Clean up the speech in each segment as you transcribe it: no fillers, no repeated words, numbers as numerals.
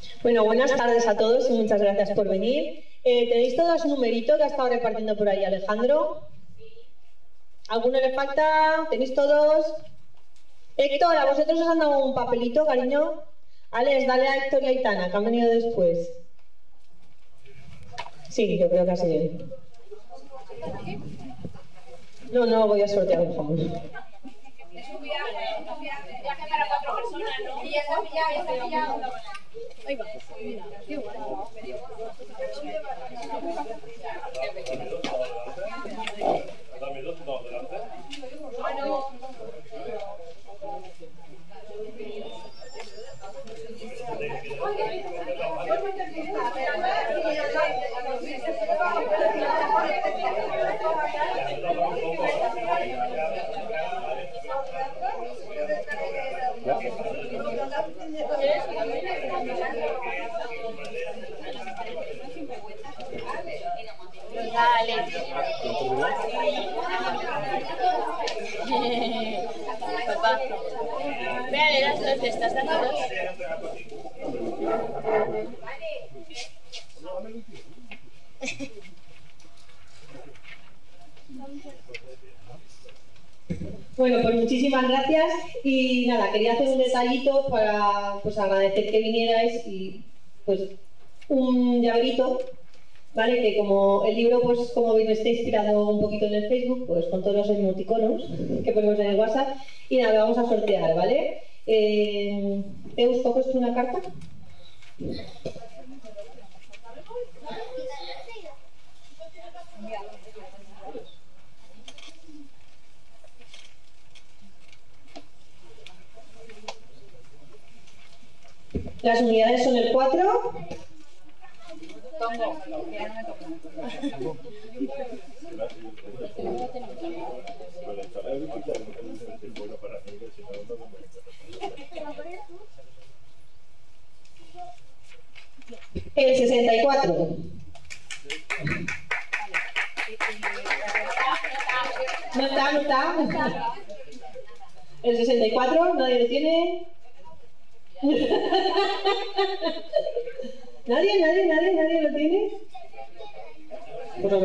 Bueno, buenas tardes a todos y muchas gracias por venir. ¿Tenéis todos un numerito que ha estado repartiendo por ahí Alejandro? ¿Alguno le falta? ¿Tenéis todos? Héctor, ¿a vosotros os han dado un papelito, cariño? Alex, dale a Héctor y a Aitana, que han venido después. Sí, yo creo que así bien. No, voy a sortear un jamón. Es un viaje para 4 personas, ¿no? Y ya está pillado, Ahí va. Qué guay. Dale. Papá. Véale las dos de estas, dame dos. Bueno, pues muchísimas gracias y nada, quería hacer un detallito para pues agradecer que vinierais y pues un llaverito, ¿vale? Que como el libro, pues como veis, está inspirado un poquito en el Facebook, pues con todos los emoticonos que ponemos en el WhatsApp y nada, vamos a sortear, ¿vale? Eus, ¿coges tú una carta? Las unidades son el 4. Tongo, ya no me toca. El 64. No está. El 64, nadie lo tiene. ¿Nadie lo tiene? Pues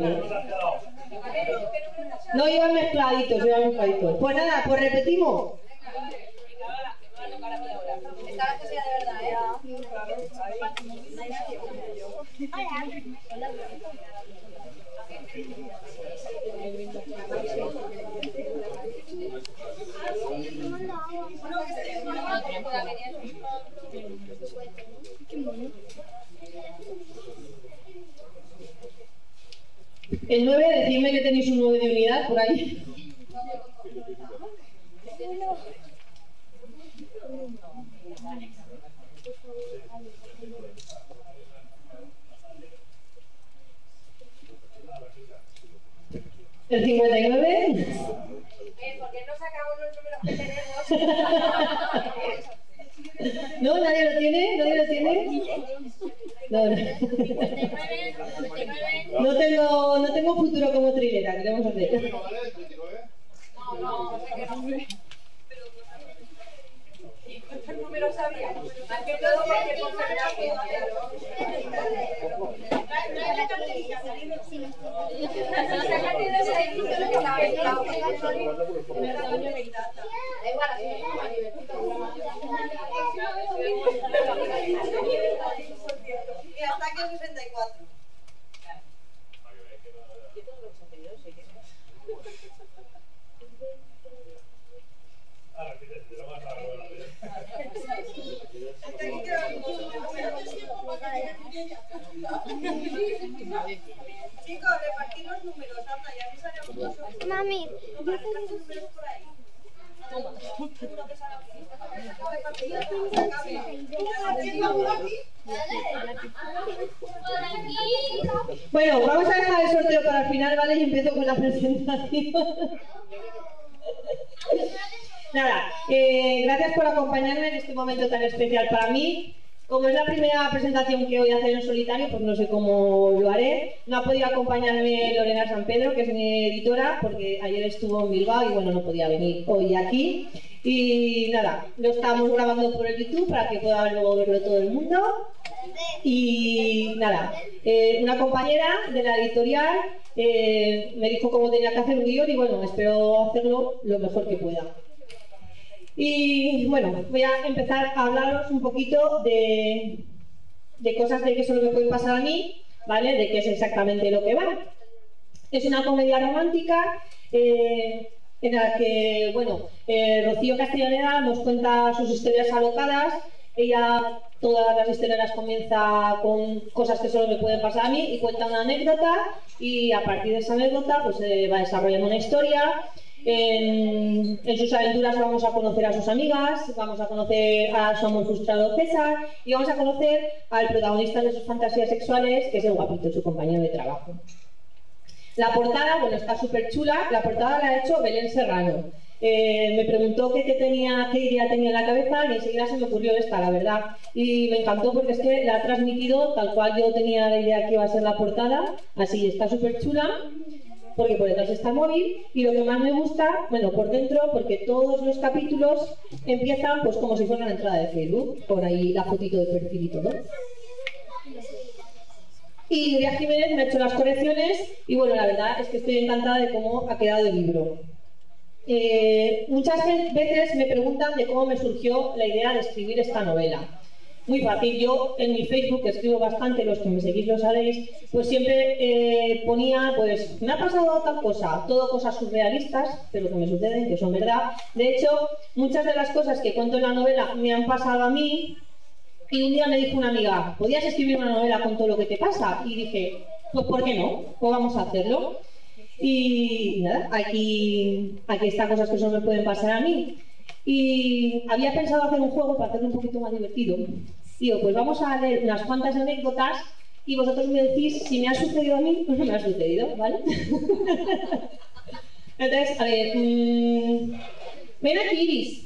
no, iban mezcladitos. Pues nada, pues repetimos. Esta vez que sea de verdad, ¿eh? El 9, decidme que tenéis un 9 de unidad por ahí. El 59. ¿Por qué no sacamos los números que tenemos? ¿No? ¿Nadie lo tiene? No. No tengo futuro como trilera. ¿Qué vamos a hacer? No sé qué nombre. ¿Qué número sabía? Más que todo porque Y hasta aquí el 64. Chicos, repartid los números, anda, y avisaremos nosotros. Mami, Repartid los números por ahí. Bueno, vamos a dejar el sorteo para el final, ¿vale? Y empiezo con la presentación. Nada, gracias por acompañarme en este momento tan especial para mí. Como es la primera presentación que voy a hacer en solitario, pues no sé cómo lo haré. No ha podido acompañarme Lorena San Pedro, que es mi editora, porque ayer estuvo en Bilbao y bueno, no podía venir hoy aquí. Y nada, lo estamos grabando por el YouTube para que pueda luego verlo todo el mundo. Y nada, una compañera de la editorial me dijo cómo tenía que hacer un guión y bueno, espero hacerlo lo mejor que pueda. Y bueno, voy a empezar a hablaros un poquito de cosas de que solo me pueden pasar a mí, ¿vale? De qué es exactamente lo que va. Es una comedia romántica en la que, bueno, Rocío Castellaneda nos cuenta sus historias alocadas. Ella, todas las historias las comienza con cosas que solo me pueden pasar a mí y cuenta una anécdota y a partir de esa anécdota pues va desarrollando una historia. En sus aventuras vamos a conocer a sus amigas, vamos a conocer a su amor frustrado César y vamos a conocer al protagonista de sus fantasías sexuales, que es el guapito, su compañero de trabajo. La portada, bueno, está súper chula. La portada la ha hecho Belén Serrano. Me preguntó qué idea tenía en la cabeza y enseguida se me ocurrió esta, la verdad. Y me encantó porque es que la ha transmitido tal cual yo tenía la idea que iba a ser la portada. Así, está súper chula, porque por detrás está el móvil. Y lo que más me gusta, bueno, por dentro, porque todos los capítulos empiezan pues como si fuera una entrada de Facebook, por ahí la fotito de perfil y todo. Y Nuria Jiménez me ha hecho las correcciones y bueno, la verdad es que estoy encantada de cómo ha quedado el libro. Muchas veces me preguntan de cómo me surgió la idea de escribir esta novela. Muy fácil, yo en mi Facebook, que escribo bastante, los que me seguís lo sabéis, pues siempre ponía, pues me ha pasado tal cosa, todo cosas surrealistas, pero que me suceden, que son verdad. De hecho, muchas de las cosas que cuento en la novela me han pasado a mí. Y un día me dijo una amiga, ¿podías escribir una novela con todo lo que te pasa? Y dije, pues ¿por qué no? Pues vamos a hacerlo. Y nada, aquí están cosas que solo me pueden pasar a mí. Y había pensado hacer un juego para hacerlo un poquito más divertido. Digo, pues vamos a leer unas cuantas anécdotas y vosotros me decís si me ha sucedido a mí o no me ha sucedido, ¿vale? Entonces, a ver, ven aquí, Iris.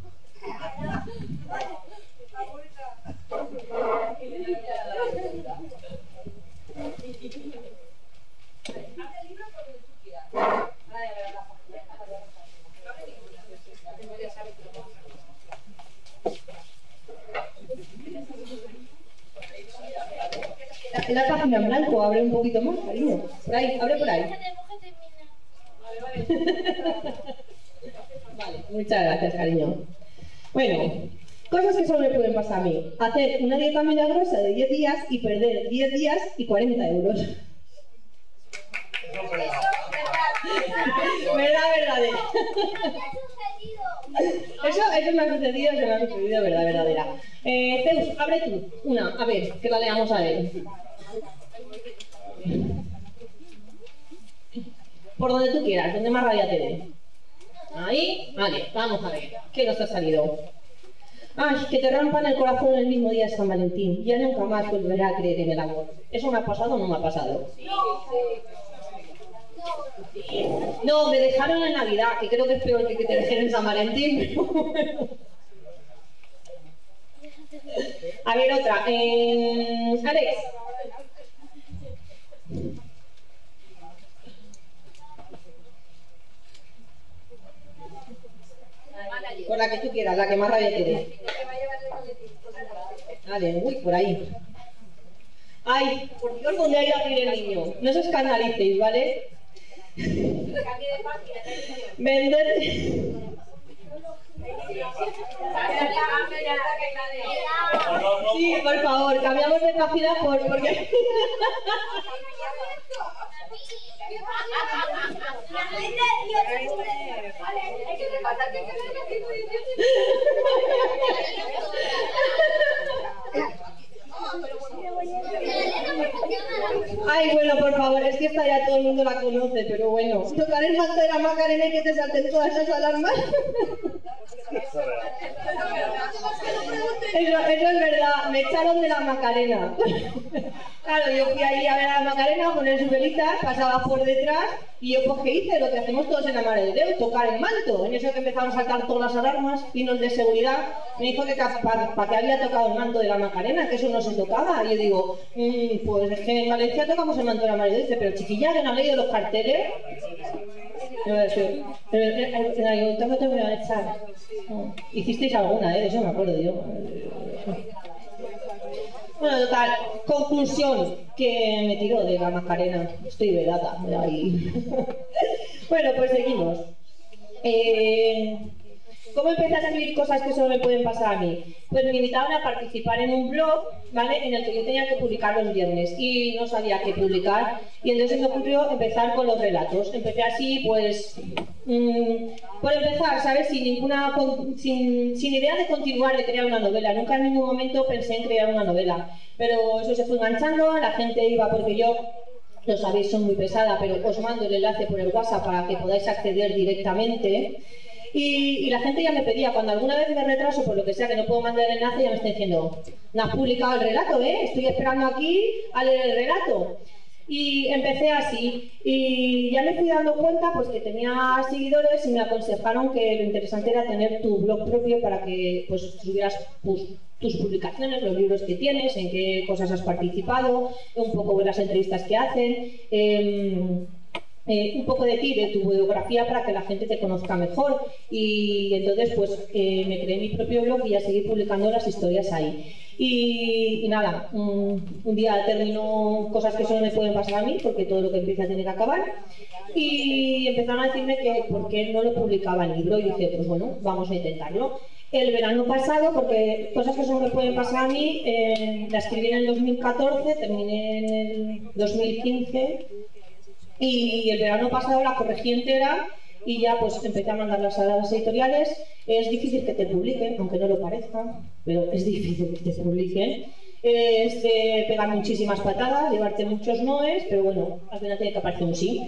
La página en blanco, abre un poquito más, cariño. Por ahí, abre por ahí. Vale, muchas gracias, cariño. Bueno, cosas que solo me pueden pasar a mí. Hacer una dieta milagrosa de 10 días y perder 10 días y 40 euros. Verdadera. Eso me ha sucedido, verdadera. Zeus, abre tú una, a ver, que la leamos a ver. Por donde tú quieras, donde más rabia te dé. Ahí, vale, vamos a ver, ¿qué nos ha salido? Ay, que te rompan el corazón el mismo día de San Valentín. Ya nunca más volveré a creer en el amor. ¿Eso me ha pasado o no me ha pasado? No, me dejaron en Navidad, que creo que es peor que te dejen en San Valentín. A ver, otra. Alex. Por la que tú quieras, la que más rabia te dé. Vale, uy, por ahí. Ay, por Dios, ¿dónde ha ido a ir el niño? No os escandalicéis, ¿vale? Vender. Sí, por favor, cambiamos de página porque... Ay, bueno, por favor, es que esta ya todo el mundo la conoce, pero bueno. Tocar el manto de la Macarena y que te salten todas esas alarmas. Eso es verdad, me echaron de la Macarena. Claro, yo fui ahí a ver a la Macarena, poner su velita, pasaba por detrás y yo pues ¿qué hice? Lo que hacemos todos en la Mare de Déu, tocar el manto. En eso que empezaron a saltar todas las alarmas, vino el de seguridad, me dijo que para qué había tocado el manto de la Macarena, que eso no se tocaba. Y yo digo, pues es que en Valencia tocamos el manto de la Mare de Déu. Dice, pero chiquilla, ¿no han leído los carteles? En el ayuntamiento te me van a echar. Hicisteis alguna, de eso me acuerdo yo. Bueno, total, conclusión, que me tiró de la Macarena. Estoy velada, ahí. Bueno, pues seguimos. ¿Cómo empecé a escribir cosas que solo me pueden pasar a mí? Pues me invitaban a participar en un blog, ¿vale? En el que yo tenía que publicar los viernes y no sabía qué publicar, y entonces me ocurrió empezar con los relatos. Empecé así, pues, por empezar, ¿sabes? Sin idea de continuar, de crear una novela. Nunca en ningún momento pensé en crear una novela, pero eso se fue enganchando, la gente iba porque yo... Lo sabéis, soy muy pesada, pero os mando el enlace por el WhatsApp para que podáis acceder directamente. Y la gente ya me pedía, cuando alguna vez me retraso por lo que sea, que no puedo mandar el enlace, ya me está diciendo, no has publicado el relato, ¿eh? Estoy esperando aquí a leer el relato. Y empecé así, y ya me fui dando cuenta pues que tenía seguidores y me aconsejaron que lo interesante era tener tu blog propio para que pues subieras tus publicaciones, los libros que tienes, en qué cosas has participado, un poco de las entrevistas que hacen, un poco de ti, de tu biografía para que la gente te conozca mejor. Y entonces pues me creé mi propio blog y ya seguí publicando las historias ahí. Y nada, un día terminó cosas que solo me pueden pasar a mí, porque todo lo que empieza tiene que acabar, y empezaron a decirme que por qué no lo publicaba en libro, y dije, pues bueno, vamos a intentarlo. El verano pasado, porque cosas que solo me pueden pasar a mí, la escribí en el 2014, terminé en el 2015, y el verano pasado la corregí entera y ya pues empecé a mandarlas a las editoriales. Es difícil que te publiquen, aunque no lo parezca, pero es difícil que te publiquen. Es de pegar muchísimas patadas, llevarte muchos noes, pero bueno, al final tiene que aparecer un sí.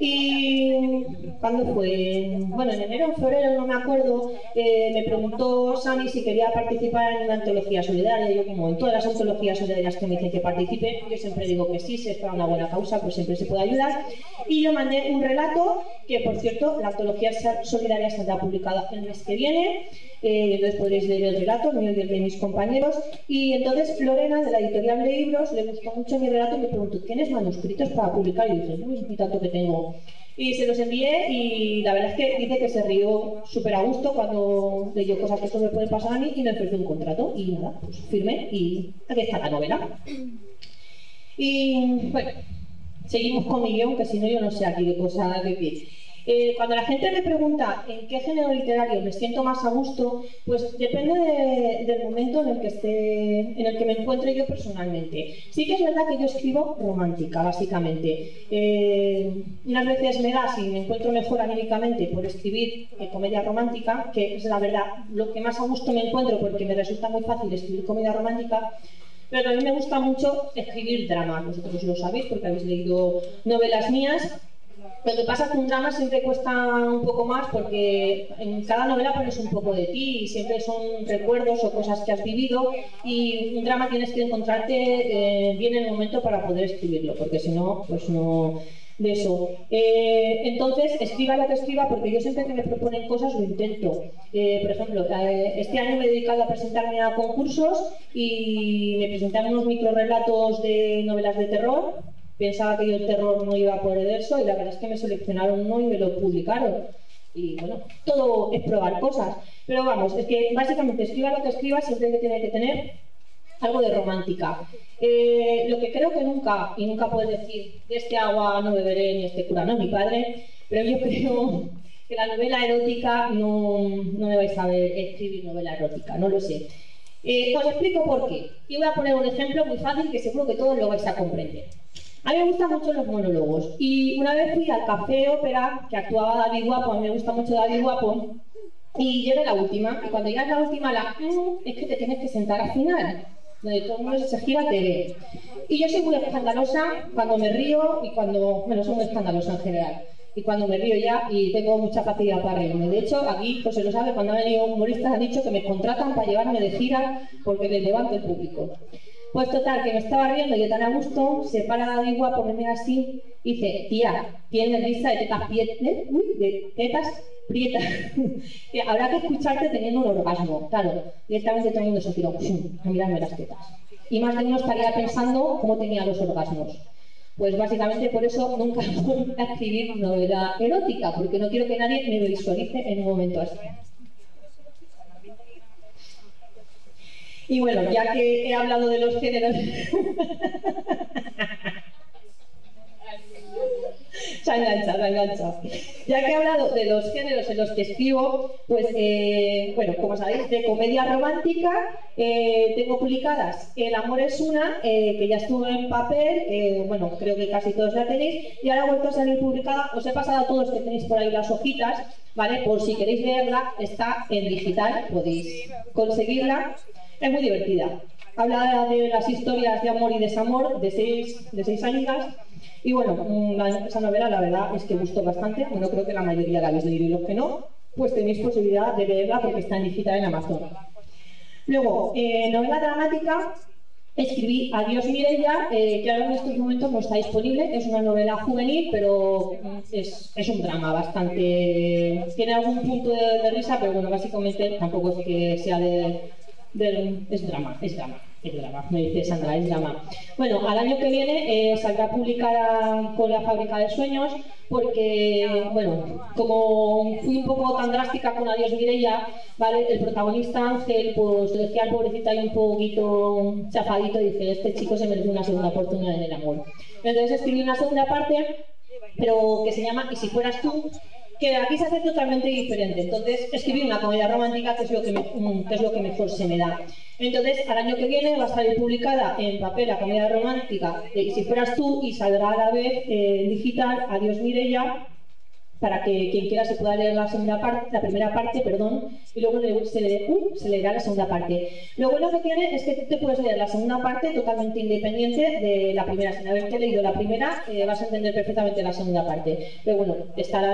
Y ¿cuándo fue? Bueno, en enero o febrero, no me acuerdo, me preguntó Sami si quería participar en una antología solidaria. Yo, como en todas las antologías solidarias que me dicen que participe, yo siempre digo que sí, si es para una buena causa, pues siempre se puede ayudar. Y yo mandé un relato, que por cierto, la antología solidaria saldrá publicada el mes que viene. Entonces podréis leer el relato, mío y el de mis compañeros. Y entonces Lorena, de la editorial de libros, le gustó mucho mi relato y me preguntó, ¿tienes manuscritos para publicar? Y dije, uy, ni tanto que tengo. Y se los envié y la verdad es que dice que se rió súper a gusto cuando leyó cosas que solo me pueden pasar a mí y me ofreció un contrato. Y nada, pues firmé y aquí está la novela. Y bueno, seguimos con mi guión, que si no yo no sé aquí de cosas de pie. Cuando la gente me pregunta en qué género literario me siento más a gusto, pues depende del momento en el que me encuentre yo personalmente. Sí que es verdad que yo escribo romántica, básicamente. Unas veces me da, si me encuentro mejor anímicamente, por escribir comedia romántica, que es la verdad lo que más a gusto me encuentro, porque me resulta muy fácil escribir comedia romántica. Pero también me gusta mucho escribir drama. Vosotros lo sabéis porque habéis leído novelas mías. Lo que pasa es que un drama siempre cuesta un poco más porque en cada novela pones un poco de ti y siempre son recuerdos o cosas que has vivido, y un drama tienes que encontrarte bien en el momento para poder escribirlo, porque si no, pues no de eso. Entonces, escriba lo que escriba, porque yo siempre que me proponen cosas lo intento. Por ejemplo, este año me he dedicado a presentarme a concursos y me presenté a unos microrelatos de novelas de terror. Pensaba que yo el terror no iba a poder eso y la verdad es que me seleccionaron uno y me lo publicaron. Y bueno, todo es probar cosas. Pero vamos, es que básicamente escriba lo que escriba, siempre que tiene que tener algo de romántica. Lo que creo que nunca, y nunca puedes decir, de este agua no beberé ni este cura no es mi padre, pero yo creo que la novela erótica no me vais a ver escribir novela erótica, no lo sé. Os explico por qué. Y voy a poner un ejemplo muy fácil que seguro que todos lo vais a comprender. A mí me gustan mucho los monólogos y una vez fui al Café Ópera, que actuaba David Guapo, a mí me gusta mucho David Guapo, y llegué la última, y cuando llegas la última, es que te tienes que sentar al final, donde todo el mundo se gira, te ve. Y yo soy muy escandalosa cuando me río y cuando, bueno, soy muy escandalosa en general, y cuando me río ya, y tengo mucha facilidad para reírme. De hecho, aquí, pues se lo sabe, cuando han venido humoristas han dicho que me contratan para llevarme de gira porque les levanto el público. Pues total, que me estaba riendo yo tan a gusto, se para David Guapo, me mira así y dice, tía, tienes risa de tetas prietas, habrá que escucharte teniendo un orgasmo. Claro, directamente todo el mundo se tiró a mirarme las tetas. Y más de uno estaría pensando cómo tenía los orgasmos. Pues básicamente por eso nunca voy a escribir novela erótica, porque no quiero que nadie me visualice en un momento así. Y bueno, ya que he hablado de los géneros... Se ha enganchado. Ya que he hablado de los géneros en los que escribo, pues, bueno, como sabéis, de comedia romántica, tengo publicadas El amor es una, que ya estuvo en papel, bueno, creo que casi todos la tenéis, y ahora ha vuelto a salir publicada. Os he pasado a todos que tenéis por ahí las hojitas, ¿vale? Por si queréis leerla, está en digital, podéis conseguirla. Es muy divertida. Habla de las historias de amor y desamor de seis amigas. Y bueno, esa novela la verdad es que gustó bastante. Bueno, creo que la mayoría la habéis leído y los que no, pues tenéis posibilidad de leerla porque está en digital en Amazon. Luego, novela dramática, escribí Adiós Mireia, que ahora en estos momentos no está disponible. Es una novela juvenil, pero es un drama bastante... Tiene algún punto de risa, pero bueno, básicamente tampoco es que sea es drama. Me dice Sandra, es drama. Bueno, al año que viene saldrá publicada con La fábrica de sueños, porque, bueno, como fui un poco tan drástica con Adiós Mireia, ¿vale? El protagonista Ángel, pues lo dejé al pobrecito ahí un poquito chafadito y dije, este chico se merece una segunda oportunidad en el amor. Entonces escribí una segunda parte, pero que se llama Y si fueras tú, que aquí se hace totalmente diferente. Entonces escribí una comedia romántica, que es lo que mejor se me da. Entonces, al año que viene va a salir publicada en papel la comedia romántica de Y si fueras tú, y saldrá a la vez en digital Adiós Mireia, para que quien quiera se pueda leer la primera parte, y luego se leerá la segunda parte. Lo bueno que tiene es que te puedes leer la segunda parte totalmente independiente de la primera. Sin haberte leído la primera, vas a entender perfectamente la segunda parte. Pero bueno, estará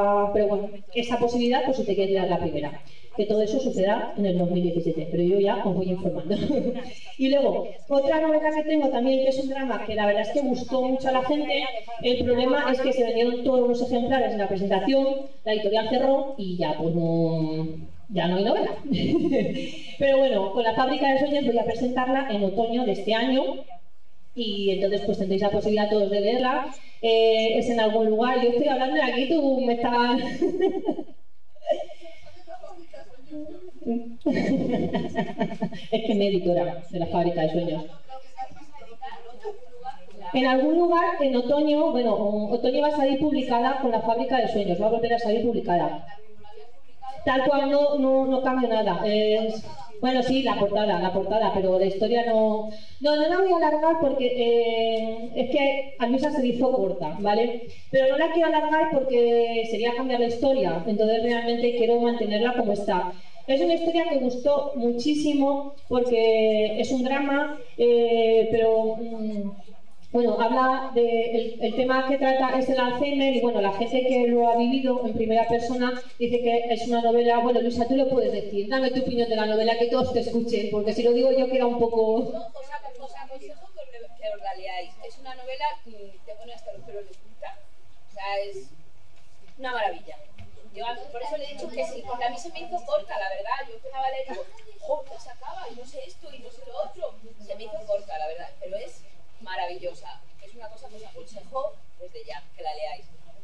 esa posibilidad por si te quieres leer la primera. Que todo eso sucederá en el 2017, pero yo ya os voy informando. Y luego, otra novela que tengo también, que es un drama que la verdad es que gustó mucho a la gente. El problema es que se vendieron todos los ejemplares en la presentación, la editorial cerró y ya pues ya no hay novela. Pero bueno, con La fábrica de sueños voy a presentarla en otoño de este año. Y entonces pues tendréis la posibilidad todos de leerla. Es en algún lugar, yo estoy hablando de aquí, tú me estás... Es que me editora de La fábrica de sueños. En algún lugar, en otoño, bueno, otoño va a salir publicada con La fábrica de sueños, va a volver a salir publicada. Tal cual no cambia nada. Bueno, sí, la portada, pero la historia no la voy a alargar porque es que a mí se hizo corta, ¿vale? Pero no la quiero alargar porque sería cambiar la historia, entonces realmente quiero mantenerla como está. Es una historia que gustó muchísimo porque es un drama, pero bueno, habla el tema que trata es el Alzheimer y bueno, la gente que lo ha vivido en primera persona dice que es una novela. Bueno, Luisa, tú lo puedes decir, dame tu opinión de la novela, que todos te escuchen, porque si lo digo yo queda un poco... Os aconsejo que os la leáis. Es una novela que te pone hasta los pelos de punta, o sea, es una maravilla. Yo por eso le he dicho que sí, porque a mí se me hizo corta, la verdad. Yo empezaba a leer y digo, joder, se acaba, y no sé esto, y no sé lo otro. Se me hizo corta, la verdad, pero es maravillosa. Es una cosa que os aconsejo desde ya, que la leáis.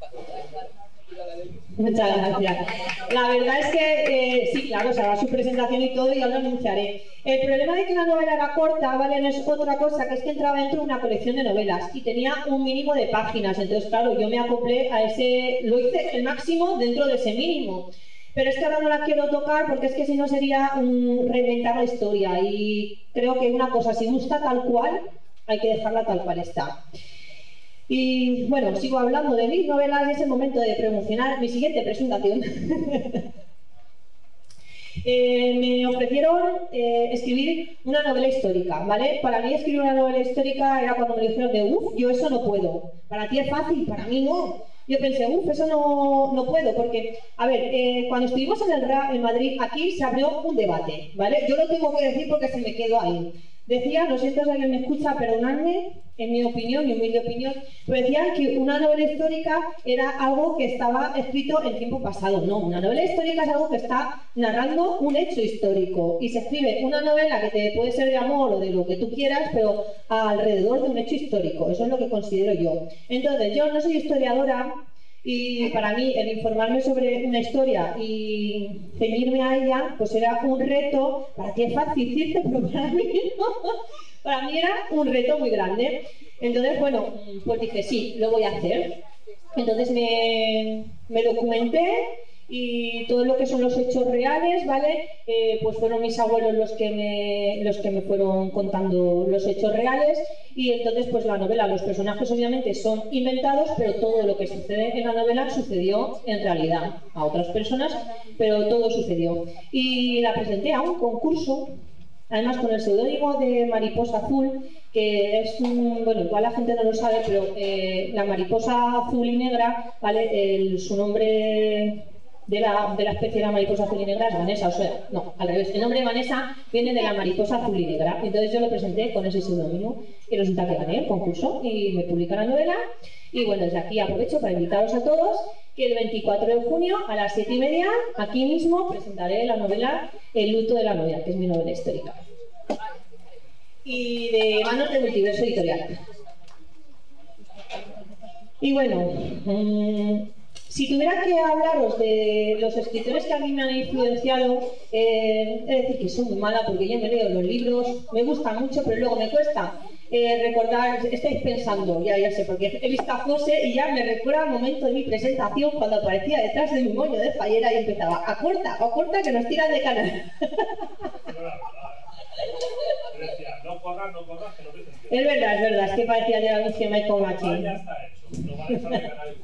Muchas gracias. La verdad es que sí, claro, se hará su presentación y todo y ya lo anunciaré. El problema de que la novela era corta, ¿vale? No es otra cosa, que es que entraba dentro de una colección de novelas y tenía un mínimo de páginas. Entonces, claro, yo me acoplé a ese, lo hice el máximo dentro de ese mínimo. Pero es que ahora no la quiero tocar porque es que si no sería reinventar la historia. Y creo que una cosa, si gusta tal cual, hay que dejarla tal cual está. Y bueno, sigo hablando de mis novelas y es el momento de promocionar mi siguiente presentación. Me ofrecieron escribir una novela histórica, ¿vale? Para mí escribir una novela histórica era cuando me dijeron de yo eso no puedo. Para ti es fácil, para mí no. Yo pensé, eso no puedo, porque, a ver, cuando estuvimos en el RA en Madrid, aquí se abrió un debate, ¿vale? Yo lo tengo que decir porque se me quedó ahí. Decía, no sé si alguien me escucha, perdonadme, en mi opinión, mi humilde opinión, pero decían que una novela histórica era algo que estaba escrito en tiempo pasado. No, una novela histórica es algo que está narrando un hecho histórico y se escribe una novela que te puede ser de amor o de lo que tú quieras, pero alrededor de un hecho histórico. Eso es lo que considero yo. Entonces, yo no soy historiadora, Y para mí el informarme sobre una historia y ceñirme a ella, pues era un reto, para ti es fácil decirte, pero para mí no. Para mí era un reto muy grande. Entonces, bueno, pues dije, sí, lo voy a hacer. Entonces me documenté y todo lo que son los hechos reales, ¿vale? Pues fueron mis abuelos los que me fueron contando los hechos reales y entonces pues la novela, los personajes obviamente son inventados, pero todo lo que sucede en la novela sucedió en realidad a otras personas, pero todo sucedió. Y la presenté a un concurso, además con el seudónimo de Mariposa Azul, que es bueno, igual la gente no lo sabe, pero la mariposa azul y negra, ¿vale? Su nombre de la especie de la mariposa azul y negra es Vanessa, o sea, no, al revés, el nombre de Vanessa viene de la mariposa azul y negra, entonces yo lo presenté con ese seudónimo y resulta que gané el concurso y me publica la novela y bueno, desde aquí aprovecho para invitaros a todos que el 24 de junio a las 7:30 aquí mismo presentaré la novela El luto de la novia, que es mi novela histórica y de manos de Multiverso Editorial. Y bueno, si tuviera que hablaros de los escritores que a mí me han influenciado, es decir que soy muy mala porque yo me leo los libros, me gustan mucho, pero luego me cuesta recordar, estáis pensando, ya sé, porque he visto a José y ya me recuerda el momento de mi presentación cuando aparecía detrás de mi moño de fallera y empezaba, acorta que nos tiran de canal. No corras, que no te entiendo. Es verdad, es que parecía el anuncio de Michael Machín. Ya está hecho, no vale saber ganar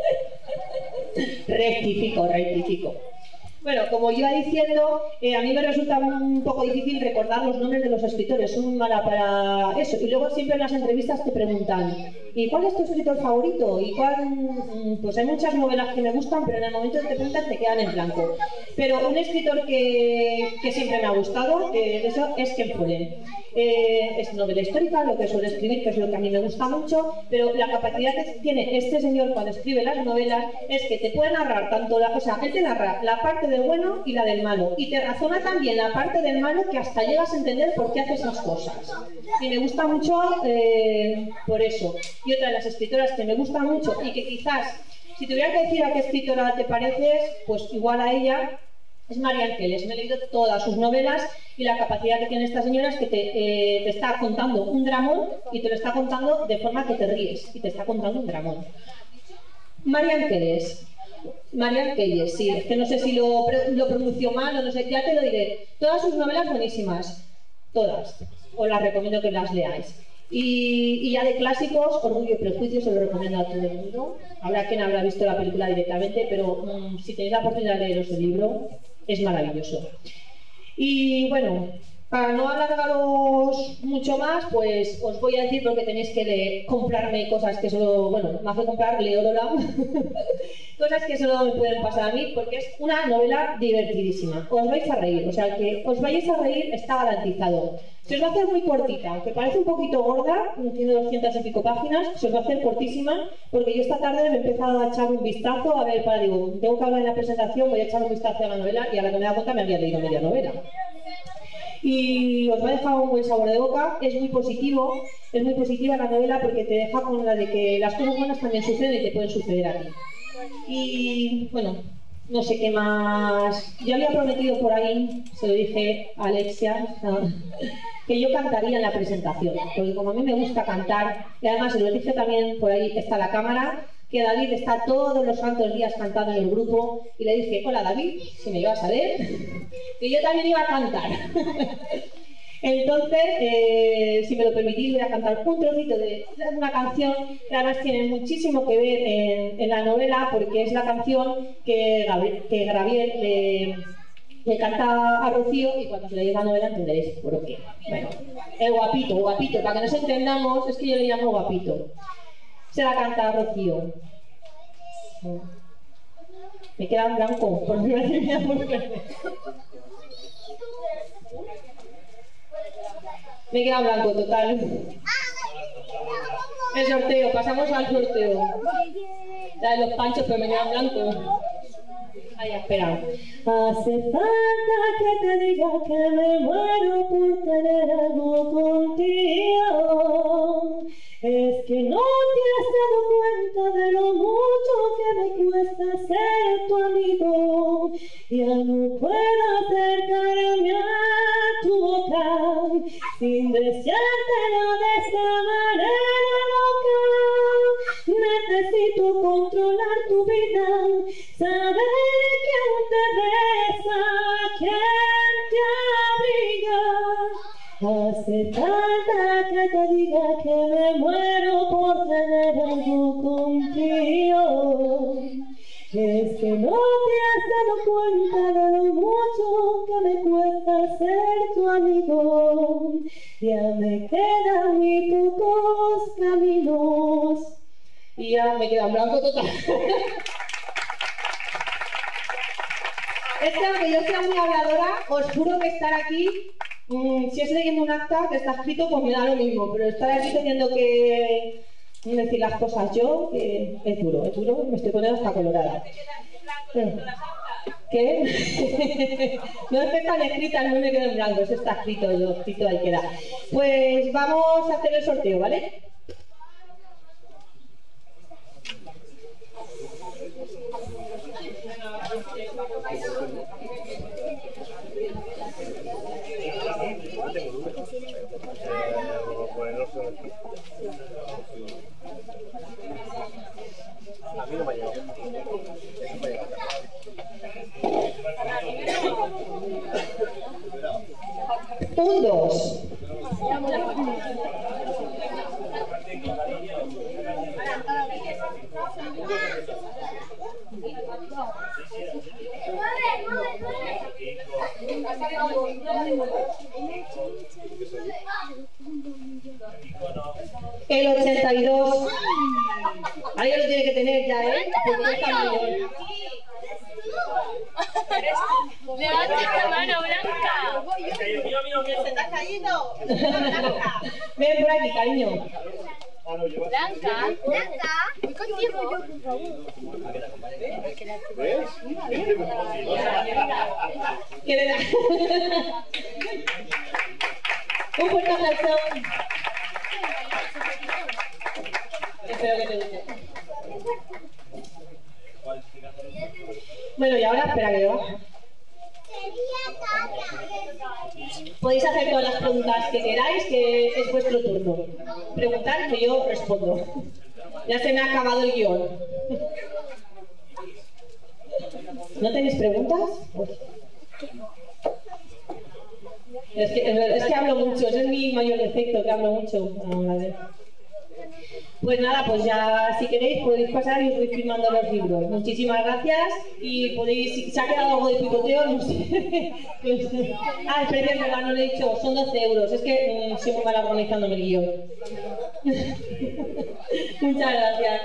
Rectifico. Bueno, como iba diciendo, a mí me resulta un poco difícil recordar los nombres de los escritores, soy muy mala para eso. Y luego siempre en las entrevistas te preguntan, ¿y cuál es tu escritor favorito? ¿Y cuál? Pues hay muchas novelas que me gustan, pero en el momento que te preguntan te quedan en blanco. Pero un escritor que siempre me ha gustado, de eso, es Ken Follett. Es novela histórica, lo que suele escribir, que es lo que a mí me gusta mucho, pero la capacidad que tiene este señor cuando escribe las novelas es que te puede narrar tanto él te narra la parte del bueno y la del malo, y te razona también la parte del malo que hasta llegas a entender por qué hace esas cosas. Y me gusta mucho por eso. Y otra de las escritoras que me gusta mucho y que quizás, si tuviera que decir a qué escritora te pareces, pues igual a ella, es Marianne Kelly. Me he leído todas sus novelas y la capacidad que tiene esta señora es que te está contando un dramón y te lo está contando de forma que te ríes y te está contando un dramón. Marianne Kelly, sí, es que no sé si lo pronuncio mal o no sé, ya te lo diré. Todas sus novelas buenísimas, todas, os las recomiendo que las leáis. Y ya de clásicos, Orgullo y Prejuicio se lo recomiendo a todo el mundo. Habrá quien habrá visto la película directamente, pero si tenéis la oportunidad de leeros el libro, es maravilloso. Y bueno, para no alargaros mucho más, pues os voy a decir porque tenéis que comprarme cosas que solo, bueno, me hace comprar Leorola, cosas que solo me pueden pasar a mí, porque es una novela divertidísima. Os vais a reír, o sea, el que os vayáis a reír está garantizado. Se os va a hacer muy cortita, aunque parece un poquito gorda, tiene 200 y pico páginas, se os va a hacer cortísima, porque yo esta tarde me he empezado a echar un vistazo, a ver, digo, tengo que hablar en la presentación, voy a echar un vistazo a la novela, y a la que me da cuenta me había leído media novela. Y os va a dejar un buen sabor de boca, es muy positiva la novela porque te deja con la de que las cosas buenas también suceden y te pueden suceder a ti. Y bueno, no sé qué más. Yo había prometido por ahí, se lo dije a Alexia, que yo cantaría en la presentación, porque como a mí me gusta cantar, y además se lo dije también, por ahí está la cámara, que David está todos los santos días cantando en el grupo, y le dije, hola David, si me ibas a ver, que yo también iba a cantar. Entonces, si me lo permitís, voy a cantar un trocito de una canción que además tiene muchísimo que ver en la novela, porque es la canción que Gabriel le canta a Rocío, y cuando se leáis la novela entenderéis por qué. Bueno, el guapito, para que nos entendamos, es que yo le llamo guapito. Se la canta a Rocío. Me queda en blanco, por mi madre muy verde. Me queda blanco, total. El sorteo, pasamos al sorteo. La de los panchos, pero me queda en blanco. Ay, espera. Hace falta que te diga que me muero por tener algo contigo. Es que no te has dado cuenta de lo mucho que me sin deseártelo de esa manera loca. Necesito controlar tu vida, saber quién te besa, quién te abriga. Hace falta que te diga que me muero por tener algo contigo. Es que no te has dado cuenta de lo mucho que me cuesta ser tu amigo. Ya me quedan muy pocos caminos. Y ya me queda en blanco total. Es que aunque yo sea muy habladora, os juro que estar aquí, si es leyendo un acta que está escrito, pues me da lo mismo. Pero estar aquí teniendo que decir las cosas yo, es duro, me estoy poniendo hasta colorada. ¿Qué? No es que están escritas, no me quedo en blanco, eso está escrito, lo escrito ahí queda. Pues vamos a hacer el sorteo, ¿vale? A mí no me ha llegado. Un 2. El 82. Ahí lo tiene que tener ya, ¿eh? Porque está mayor. Levanta la mano, Blanca. ¡Se te ha caído! Ven por aquí, cariño. Blanca. ¡Blanca! Voy contigo. ¿Qué le da? Un fuerte aplauso. Espero que te guste. Bueno, y ahora, espera que va. Podéis hacer todas las preguntas que queráis, que es vuestro turno. Preguntad que yo respondo. Ya se me ha acabado el guión. ¿No tenéis preguntas? Pues... Es que hablo mucho, ese es mi mayor defecto, que hablo mucho. A ver. Pues nada, pues ya si queréis podéis pasar y os voy firmando los libros. Muchísimas gracias y podéis, si se ha quedado algo de picoteo, no sé. Pues, espera, no lo he dicho, son 12 euros. Es que soy muy mal organizándome el guión. Muchas gracias.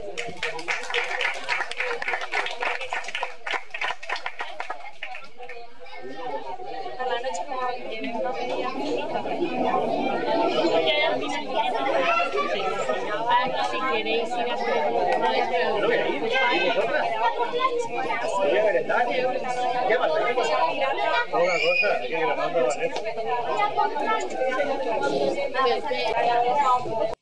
Por la noche como que me va a pedir a mí. Si queréis ir a hacer una cosa, que grabando, ¿vale?